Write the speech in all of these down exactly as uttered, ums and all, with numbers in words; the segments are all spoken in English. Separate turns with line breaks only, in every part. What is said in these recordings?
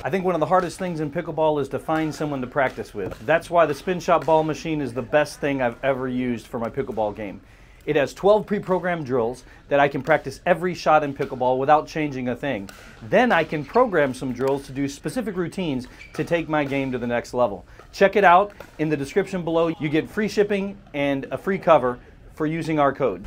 I think one of the hardest things in pickleball is to find someone to practice with. That's why the Spin Shot ball machine is the best thing I've ever used for my pickleball game. It has twelve pre-programmed drills that I can practice every shot in pickleball without changing a thing. Then I can program some drills to do specific routines to take my game to the next level. Check it out. In the description below, you get free shipping and a free cover for using our code.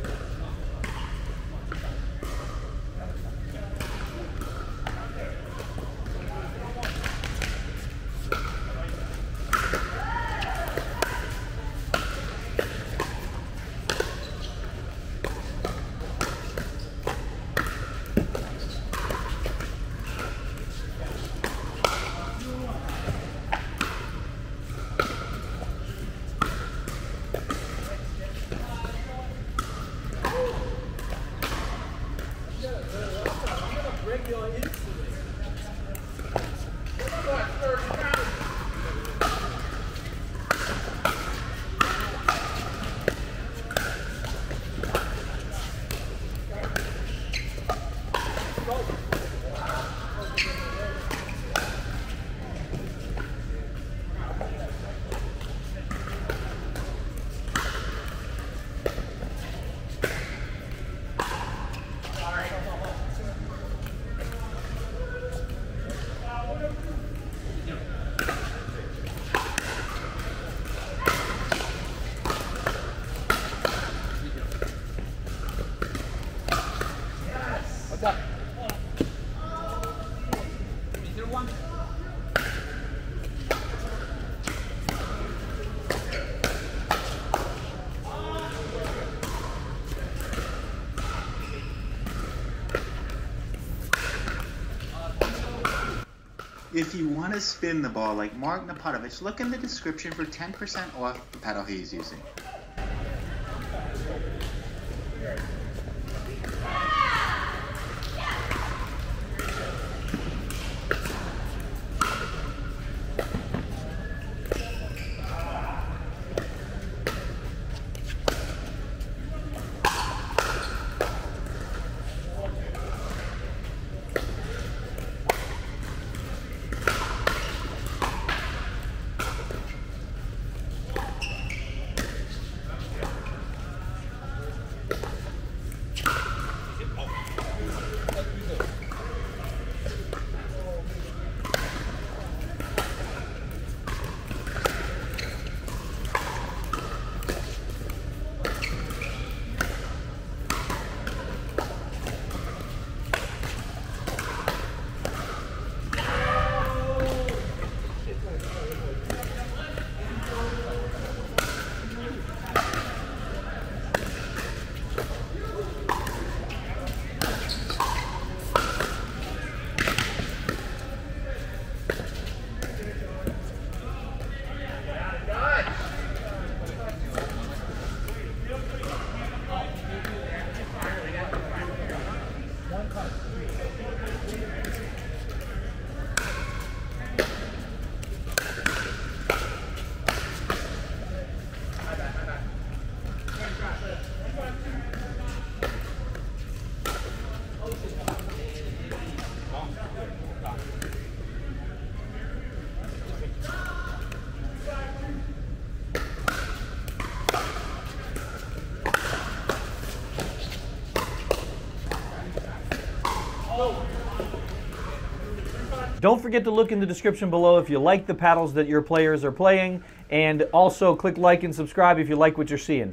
If you want to spin the ball like Mark Napartovich, look in the description for ten percent off the paddle he's using.
Don't forget to look in the description below if you like the paddles that your players are playing, and also click like and subscribe if you like what you're seeing.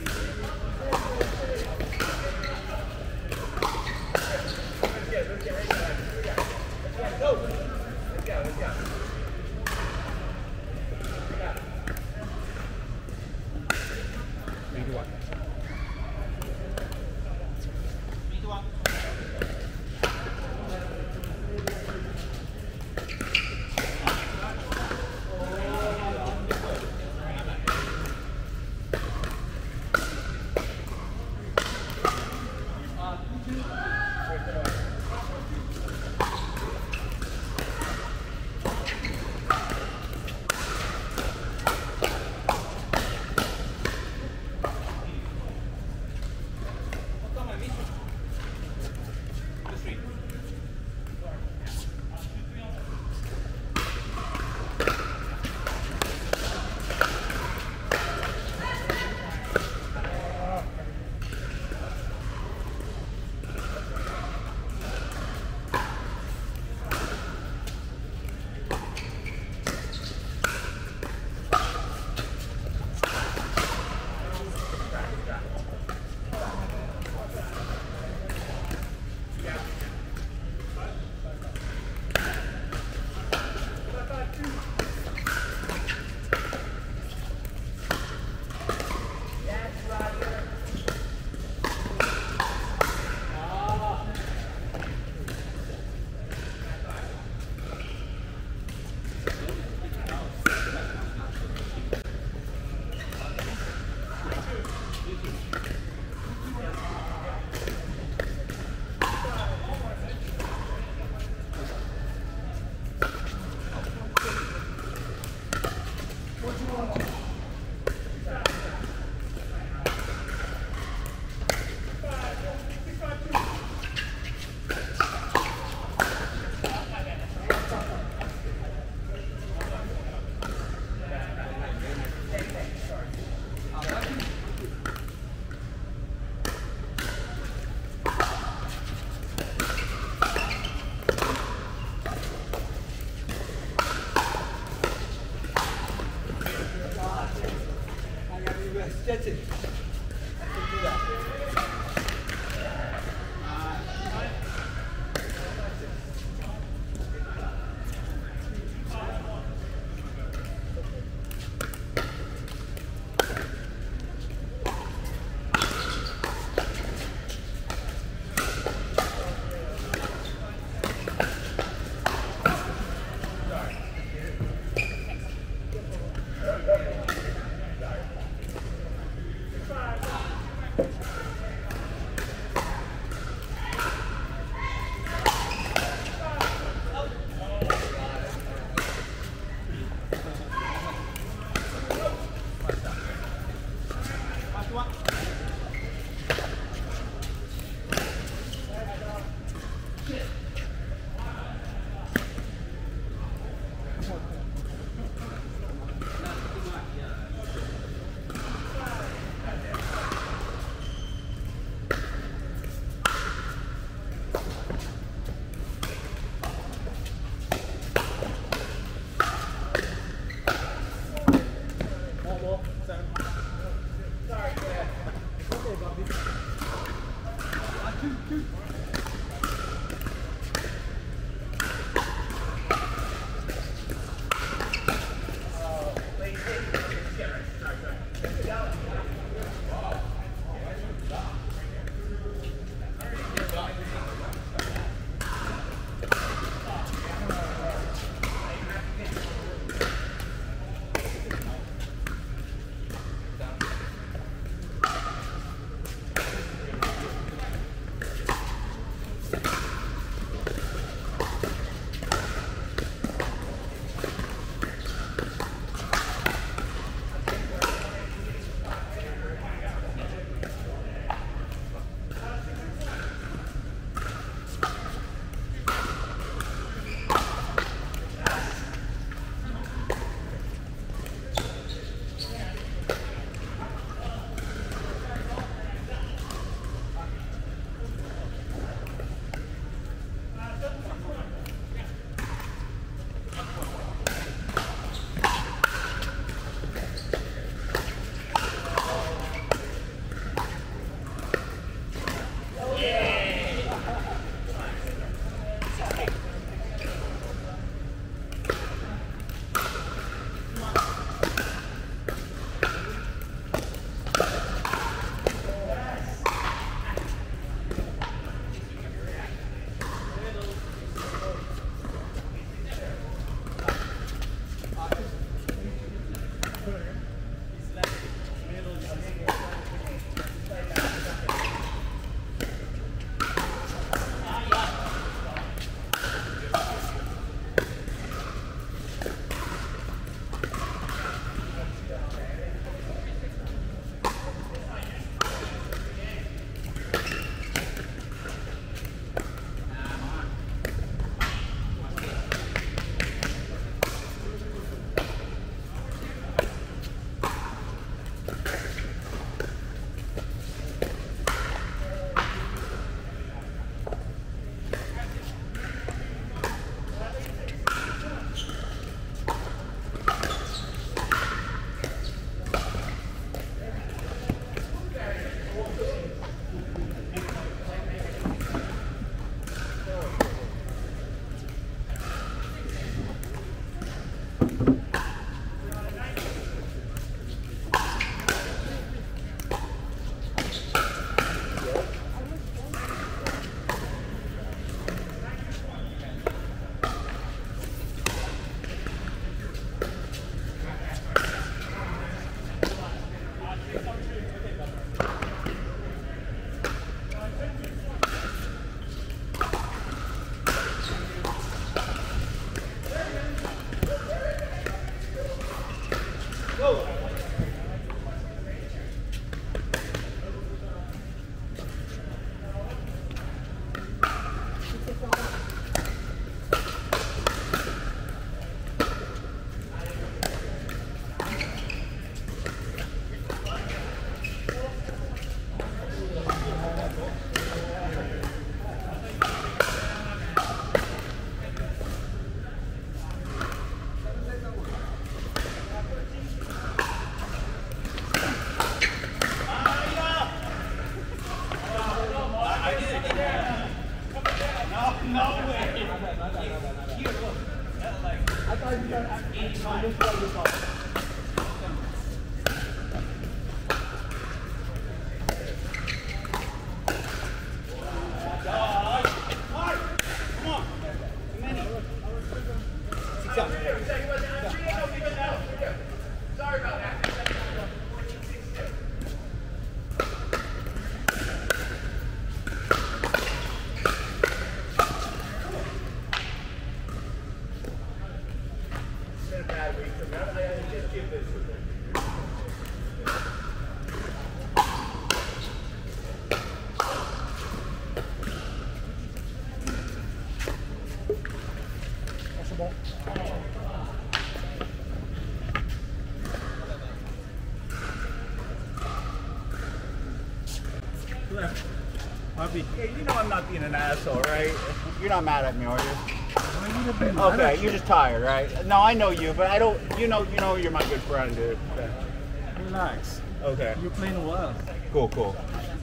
Yeah, you know I'm not being an asshole, right? You're not mad at me, are you? Okay, you're just tired, right? No, I know you, but I don't. You know, you know, you're my good friend, dude. Okay.
Relax.
Okay.
You're playing well.
Cool, cool.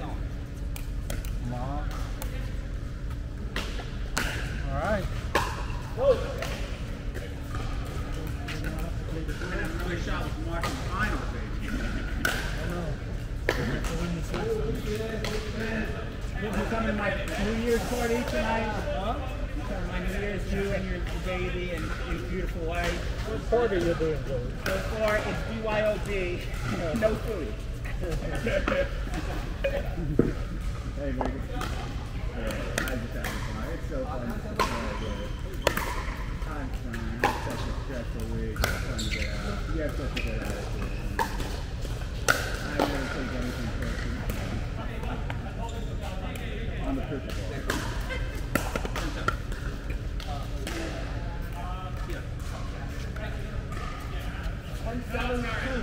Mark. All right.
Play shot with Mark in the finals, baby. You coming to my New Year's party tonight? Huh? You coming to my New Year's, you and your baby and your beautiful wife.
What party are you doing, Joe?
So far, it's B Y O D. No food.
Hey, baby. Yeah, I just having fun. It's so fun. I'm fine. It's such a stressful week. It's fun to get out. You have such a good attitude. I never take anything personal. On the pickleball. one seventy-two.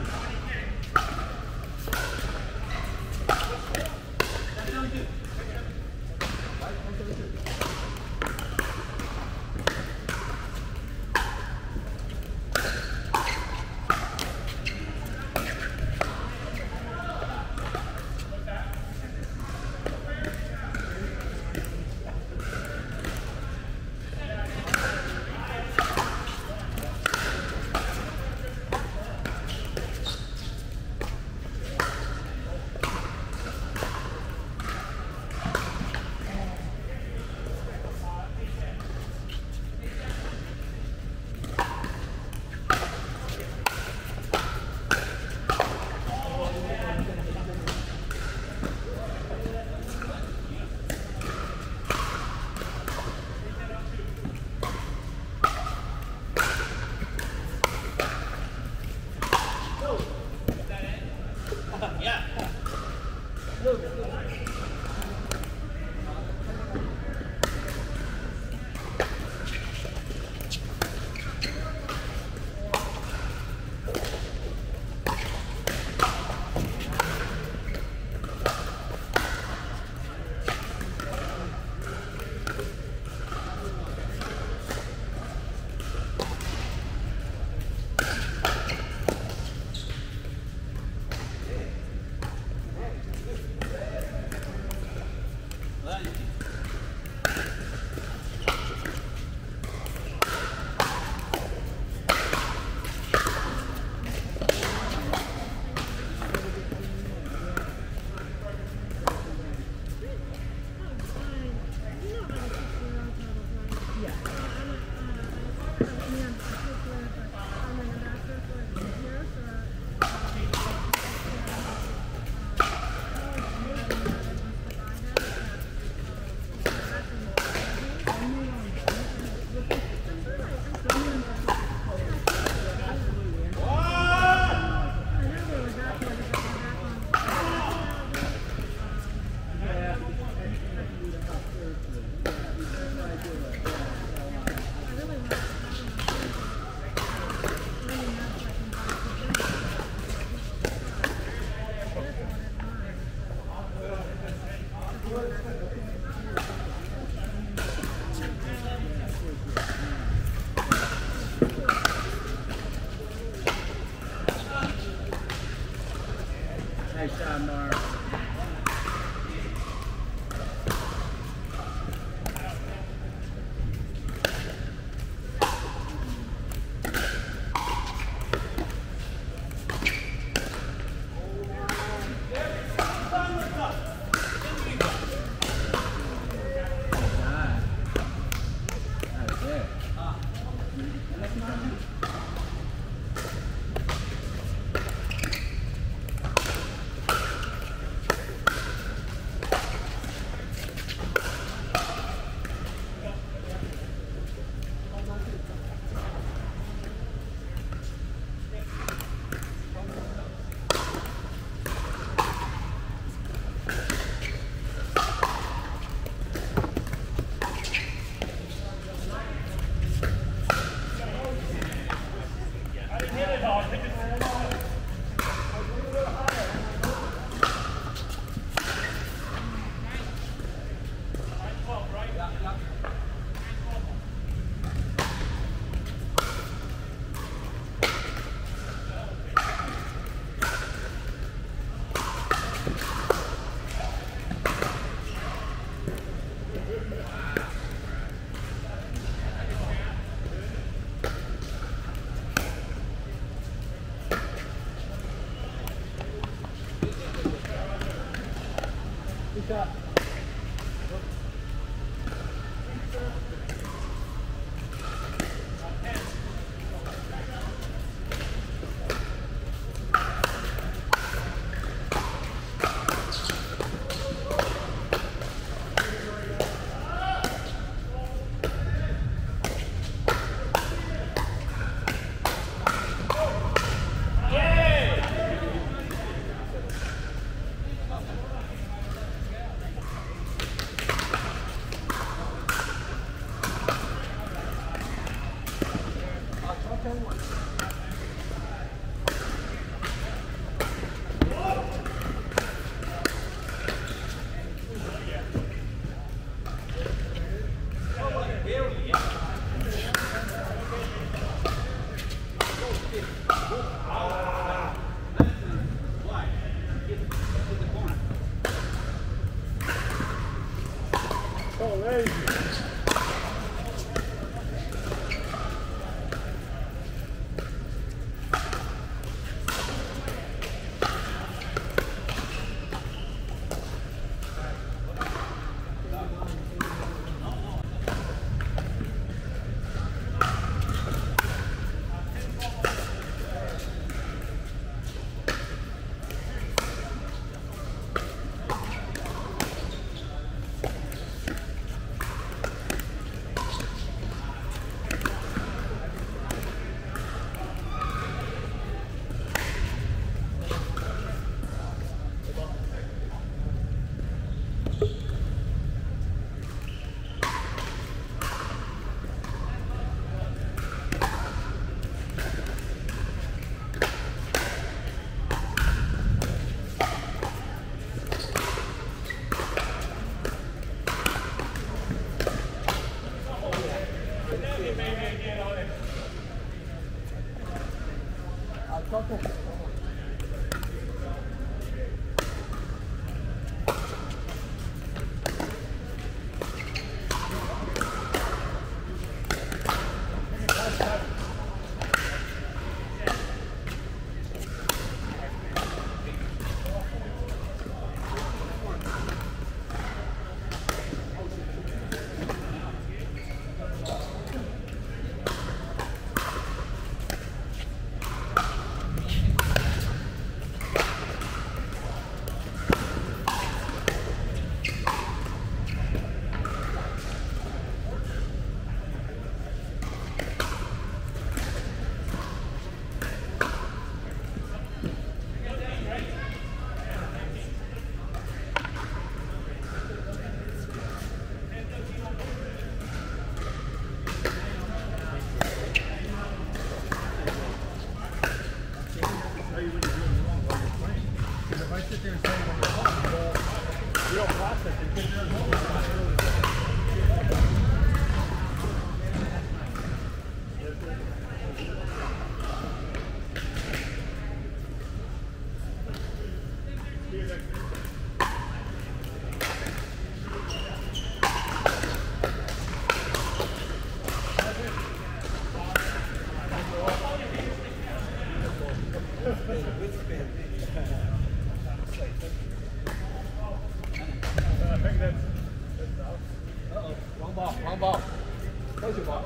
No ball. Close your ball.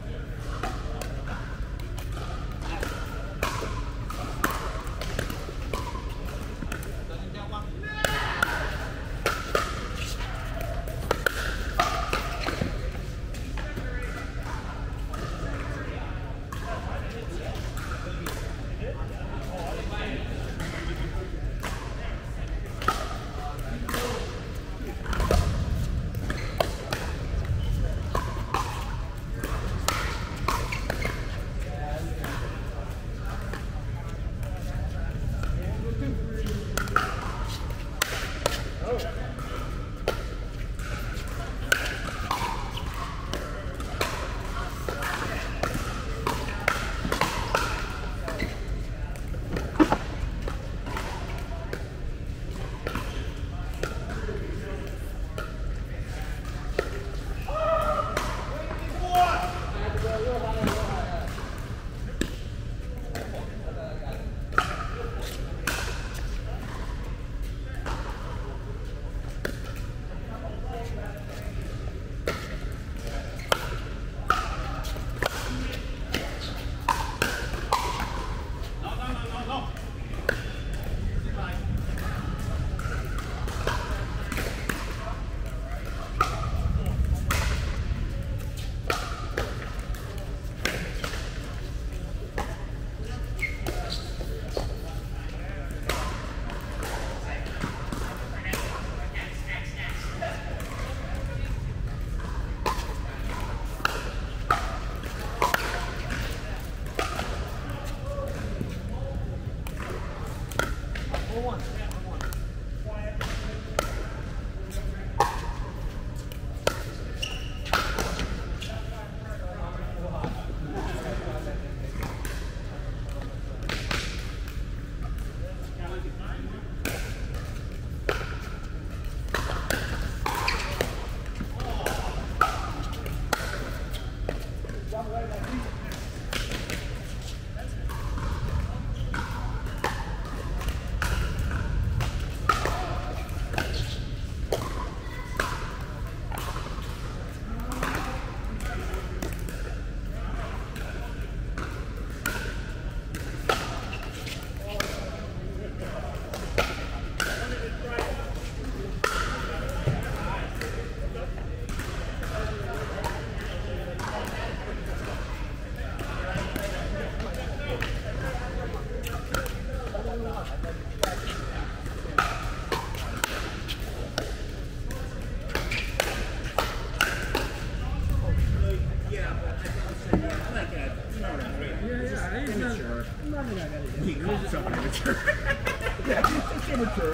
He calls himself an amateur. Yeah, he's just immature.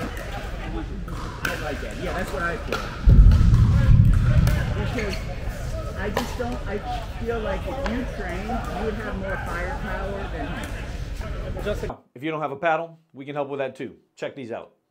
I like that. Yeah, that's what I feel. Because I just don't, I feel like if you train, you would have more firepower than him.
Just if you don't have a paddle, we can help with that too. Check these out.